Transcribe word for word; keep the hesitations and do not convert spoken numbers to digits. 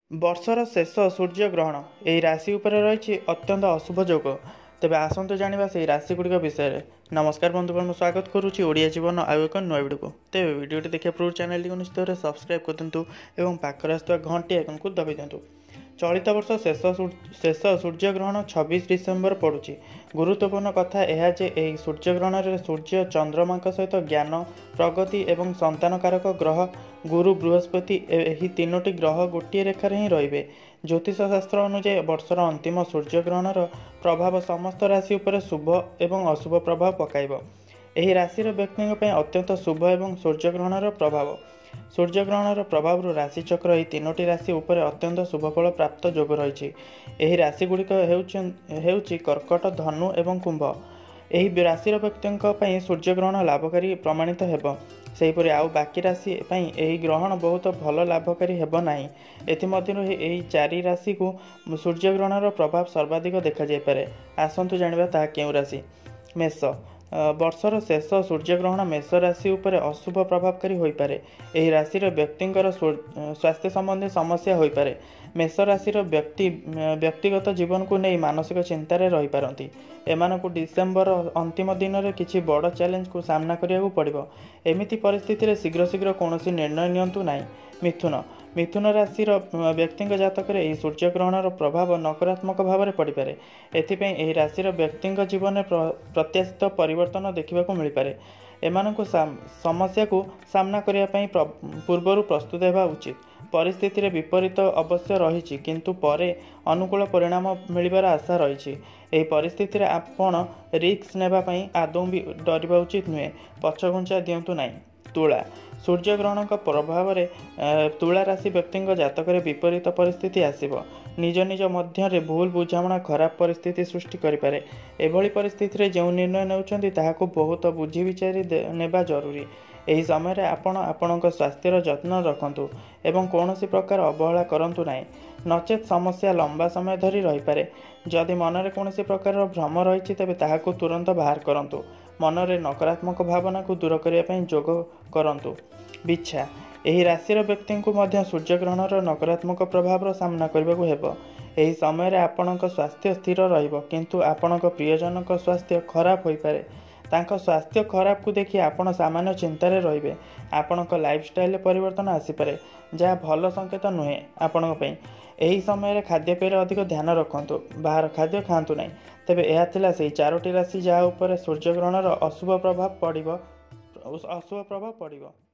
ବର୍ଷର ଶେଷ ସୂର୍ଯ୍ୟଗ୍ରହଣ ଏହି ରାଶି ଉପରେ ରହିଛି ଅତ୍ୟନ୍ତ ଅଶୁଭ ଯୋଗ। ତେବେ ଆସନ୍ତୁ ଜାଣିବା ସେହି ରାଶିଗୁଡ଼ିକ ବିଷୟରେ। ନମସ୍କାର ବନ୍ଧୁଗଣ, ମୁଁ ସ୍ୱାଗତ କରୁଛି ଓଡ଼ିଆ ଜୀବନ ଆଉ ଏକ ନୂଆ ଭିଡ଼ିଓକୁ। ତେବେ ଭିଡ଼ିଓଟି ଦେଖିବା ପୂର୍ବରୁ ଚ୍ୟାନେଲଟିକୁ ନିଶ୍ଚିତ ଭାବରେ ସବସ୍କ୍ରାଇବ୍ କରିଦିଅନ୍ତୁ ଏବଂ ପାଖରେ ଆସୁଥିବା ଘଣ୍ଟି ଆଇକନ୍କୁ ଦବାଇ ଦିଅନ୍ତୁ। ଚଳିତ ବର୍ଷ ଶେଷ ଶେଷ ସୂର୍ଯ୍ୟଗ୍ରହଣ ଛବିଶ ଡିସେମ୍ବର ପଡ଼ୁଛି। ଗୁରୁତ୍ୱପୂର୍ଣ୍ଣ କଥା ଏହା ଯେ ଏହି ସୂର୍ଯ୍ୟଗ୍ରହଣରେ ସୂର୍ଯ୍ୟ ଚନ୍ଦ୍ରମାଙ୍କ ସହିତ ଜ୍ଞାନ, ପ୍ରଗତି ଏବଂ ସନ୍ତାନକାରକ ଗ୍ରହ ଗୁରୁ ବୃହସ୍ପତି ଏହି ତିନୋଟି ଗ୍ରହ ଗୋଟିଏ ରେଖାରେ ହିଁ ରହିବେ। ଜ୍ୟୋତିଷ ଶାସ୍ତ୍ର ଅନୁଯାୟୀ ବର୍ଷର ଅନ୍ତିମ ସୂର୍ଯ୍ୟଗ୍ରହଣର ପ୍ରଭାବ ସମସ୍ତ ରାଶି ଉପରେ ଶୁଭ ଏବଂ ଅଶୁଭ ପ୍ରଭାବ ପକାଇବ। ଏହି ରାଶିର ବ୍ୟକ୍ତିଙ୍କ ପାଇଁ ଅତ୍ୟନ୍ତ ଶୁଭ ଏବଂ ସୂର୍ଯ୍ୟଗ୍ରହଣର ପ୍ରଭାବ ସୂର୍ଯ୍ୟଗ୍ରହଣର ପ୍ରଭାବରୁ ରାଶିଚକ୍ର ଏହି ତିନୋଟି ରାଶି ଉପରେ ଅତ୍ୟନ୍ତ ଶୁଭଫଳ ପ୍ରାପ୍ତ ଯୋଗ ରହିଛି। ଏହି ରାଶିଗୁଡ଼ିକ ହେଉଛି କର୍କଟ, ଧନୁ ଏବଂ କୁମ୍ଭ। ଏହି ରାଶିର ବ୍ୟକ୍ତିଙ୍କ ପାଇଁ ସୂର୍ଯ୍ୟଗ୍ରହଣ ଲାଭକାରୀ ପ୍ରମାଣିତ ହେବ। ସେହିପରି ଆଉ ବାକି ରାଶି ପାଇଁ ଏହି ଗ୍ରହଣ ବହୁତ ଭଲ ଲାଭକାରୀ ହେବ ନାହିଁ। ଏଥିମଧ୍ୟରୁ ଏହି ଚାରି ରାଶିକୁ ସୂର୍ଯ୍ୟଗ୍ରହଣର ପ୍ରଭାବ ସର୍ବାଧିକ ଦେଖାଯାଇପାରେ। ଆସନ୍ତୁ ଜାଣିବା ତାହା କେଉଁ ରାଶି। ମେଷ। ବର୍ଷର ଶେଷ ସୂର୍ଯ୍ୟଗ୍ରହଣ ମେଷ ରାଶି ଉପରେ ଅଶୁଭ ପ୍ରଭାବକାରୀ ହୋଇପାରେ। ଏହି ରାଶିର ବ୍ୟକ୍ତିଙ୍କର ସ୍ୱାସ୍ଥ୍ୟ ସମ୍ବନ୍ଧୀୟ ସମସ୍ୟା ହୋଇପାରେ। ମେଷ ରାଶିର ବ୍ୟକ୍ତି ବ୍ୟକ୍ତିଗତ ଜୀବନକୁ ନେଇ ମାନସିକ ଚିନ୍ତାରେ ରହିପାରନ୍ତି। ଏମାନଙ୍କୁ ଡିସେମ୍ବର ଅନ୍ତିମ ଦିନରେ କିଛି ବଡ଼ ଚ୍ୟାଲେଞ୍ଜକୁ ସାମ୍ନା କରିବାକୁ ପଡ଼ିବ। ଏମିତି ପରିସ୍ଥିତିରେ ଶୀଘ୍ର ଶୀଘ୍ର କୌଣସି ନିର୍ଣ୍ଣୟ ନିଅନ୍ତୁ ନାହିଁ। ମିଥୁନ। ମିଥୁନ ରାଶିର ବ୍ୟକ୍ତିଙ୍କ ଜାତକରେ ଏହି ସୂର୍ଯ୍ୟଗ୍ରହଣର ପ୍ରଭାବ ନକାରାତ୍ମକ ଭାବରେ ପଡ଼ିପାରେ। ଏଥିପାଇଁ ଏହି ରାଶିର ବ୍ୟକ୍ତିଙ୍କ ଜୀବନରେ ପ୍ରତ୍ୟାଶିତ ପରିବର୍ତ୍ତନ ଦେଖିବାକୁ ମିଳିପାରେ। ଏମାନଙ୍କୁ ସମସ୍ୟାକୁ ସାମ୍ନା କରିବା ପାଇଁ ପୂର୍ବରୁ ପ୍ରସ୍ତୁତ ହେବା ଉଚିତ। ପରିସ୍ଥିତିରେ ବିପରୀତ ଅବଶ୍ୟ ରହିଛି, କିନ୍ତୁ ପରେ ଅନୁକୂଳ ପରିଣାମ ମିଳିବାର ଆଶା ରହିଛି। ଏହି ପରିସ୍ଥିତିରେ ଆପଣ ରିସ୍କ ନେବା ପାଇଁ ଆଦୌ ବି ଡରିବା ଉଚିତ ନୁହେଁ। ପଛଘୁଞ୍ଚା ଦିଅନ୍ତୁ ନାହିଁ। ତୁଳା। ସୂର୍ଯ୍ୟଗ୍ରହଣଙ୍କ ପ୍ରଭାବରେ ତୁଳା ରାଶି ବ୍ୟକ୍ତିଙ୍କ ଜାତକରେ ବିପରୀତ ପରିସ୍ଥିତି ଆସିବ। ନିଜ ନିଜ ମଧ୍ୟରେ ଭୁଲ ବୁଝାମଣା ଖରାପ ପରିସ୍ଥିତି ସୃଷ୍ଟି କରିପାରେ। ଏଭଳି ପରିସ୍ଥିତିରେ ଯେଉଁ ନିର୍ଣ୍ଣୟ ନେଉଛନ୍ତି ତାହାକୁ ବହୁତ ବୁଝି ବିଚାରି ନେବା ଜରୁରୀ। ଏହି ସମୟରେ ଆପଣ ଆପଣଙ୍କ ସ୍ୱାସ୍ଥ୍ୟର ଯତ୍ନ ରଖନ୍ତୁ ଏବଂ କୌଣସି ପ୍ରକାର ଅବହେଳା କରନ୍ତୁ ନାହିଁ, ନଚେତ୍ ସମସ୍ୟା ଲମ୍ବା ସମୟ ଧରି ରହିପାରେ। ଯଦି ମନରେ କୌଣସି ପ୍ରକାରର ଭ୍ରମ ରହିଛି ତେବେ ତାହାକୁ ତୁରନ୍ତ ବାହାର କରନ୍ତୁ। ମନରେ ନକାରାତ୍ମକ ଭାବନାକୁ ଦୂର କରିବା ପାଇଁ ଯୋଗ କରନ୍ତୁ। ବିଛା। ଏହି ରାଶିର ବ୍ୟକ୍ତିଙ୍କୁ ମଧ୍ୟ ସୂର୍ଯ୍ୟଗ୍ରହଣର ନକାରାତ୍ମକ ପ୍ରଭାବର ସାମ୍ନା କରିବାକୁ ହେବ। ଏହି ସମୟରେ ଆପଣଙ୍କ ସ୍ୱାସ୍ଥ୍ୟ ସ୍ଥିର ରହିବ, କିନ୍ତୁ ଆପଣଙ୍କ ପ୍ରିୟଜନଙ୍କ ସ୍ୱାସ୍ଥ୍ୟ ଖରାପ ହୋଇପାରେ। ତାଙ୍କ ସ୍ୱାସ୍ଥ୍ୟ ଖରାପକୁ ଦେଖି ଆପଣ ସାମାନ୍ୟ ଚିନ୍ତାରେ ରହିବେ। ଆପଣଙ୍କ ଲାଇଫଷ୍ଟାଇଲରେ ପରିବର୍ତ୍ତନ ଆସିପାରେ, ଯାହା ଭଲ ସଂକେତ ନୁହେଁ ଆପଣଙ୍କ ପାଇଁ। ଏହି ସମୟରେ ଖାଦ୍ୟପେୟରେ ଅଧିକ ଧ୍ୟାନ ରଖନ୍ତୁ। ବାହାର ଖାଦ୍ୟ ଖାଆନ୍ତୁ ନାହିଁ। ତେବେ ଏହା ଥିଲା ସେହି ଚାରୋଟି ରାଶି ଯାହା ଉପରେ ସୂର୍ଯ୍ୟଗ୍ରହଣର ଅଶୁଭ ପ୍ରଭାବ ପଡ଼ିବ ଅଶୁଭ ପ୍ରଭାବ ପଡ଼ିବ।